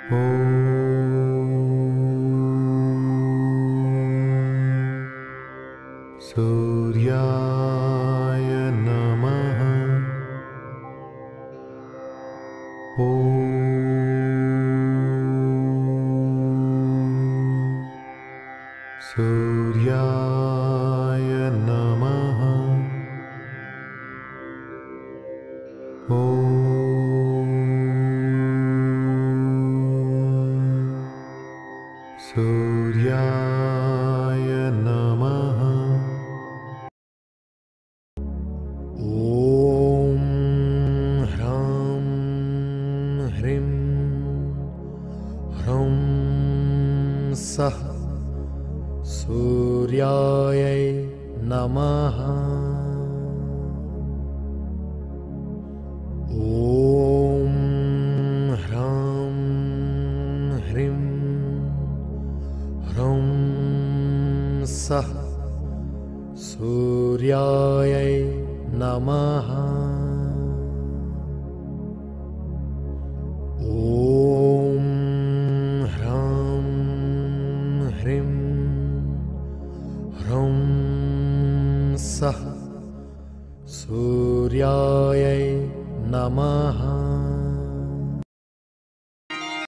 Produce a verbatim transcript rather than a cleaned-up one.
सूर्याय नमः। सूर्याय नमः। सूर्याय नमः। ॐ ह्रां ह्रीं ह्रौं सः सूर्याय नमः। ॐ ह्रां ह्रीं ह्रौं सः सूर्याय नमः। ॐ ह्रां ह्रीं ह्रौं सः सूर्याय नमः।